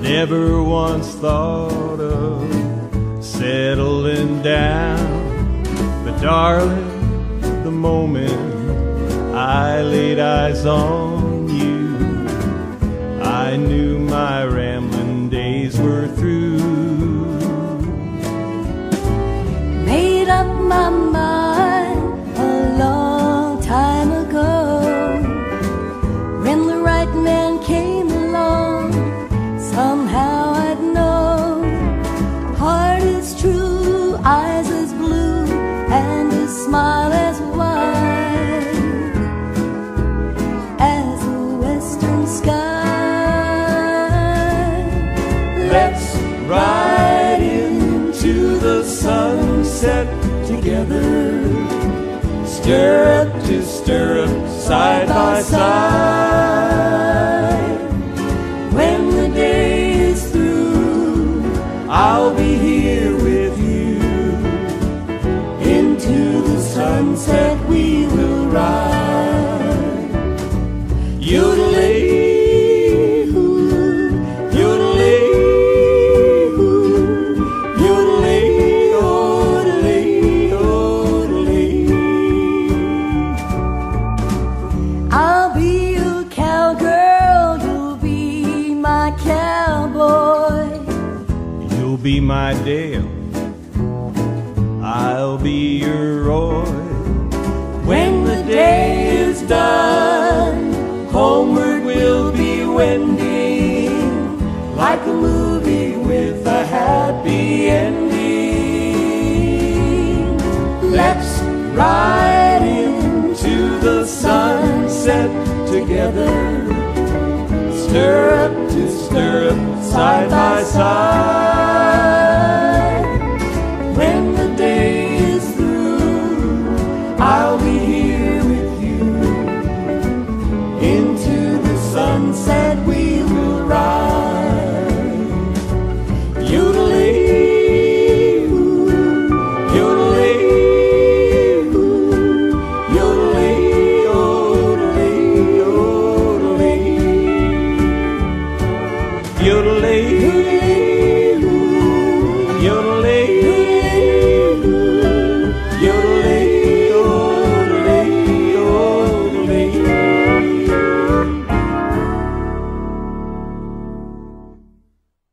never once thought of settling down. But darling, the moment I laid eyes on you, I knew my rambling days were through. Made up my mind a long time ago, when the right man came along. Somehow I'd know, heart is true, eyes as blue, and a smile as wide as a western sky. Let's ride into the sunset together, stirrup to stirrup, side by side. When the day is through, I'll be here with you. Into the sunset we will ride. Yodelay-hoo, yodelay-hoo, yodelay-yodelay-yodelay. I'll be your cowgirl, you'll be my cowboy. You'll be my Dale, I'll be your Roy. When the day is done, homeward we'll be wending, like a movie with a happy ending. Let's ride into the sunset together, stirrup to stirrup, side by side. When the day is through, I'll be here with you. Into the sunset we will ride. Yodelay-hoo, yodelay-hoo, yodelay-yodelay-yodelay. Yodelay-hoo.